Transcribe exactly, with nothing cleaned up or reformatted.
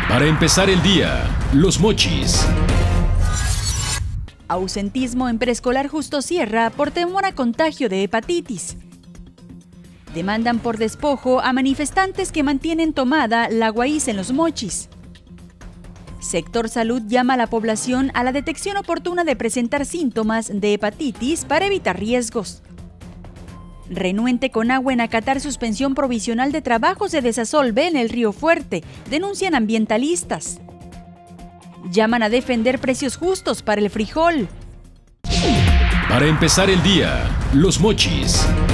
Para empezar el día, Los Mochis. Ausentismo en preescolar Justo Sierra por temor a contagio de hepatitis. Demandan por despojo a manifestantes que mantienen tomada la Guaís en Los Mochis. Sector Salud llama a la población a la detección oportuna de presentar síntomas de hepatitis para evitar riesgos. Renuente con agua en acatar suspensión provisional de trabajos de desasolve en el Río Fuerte, denuncian ambientalistas. Llaman a defender precios justos para el frijol. Para empezar el día, Los Mochis.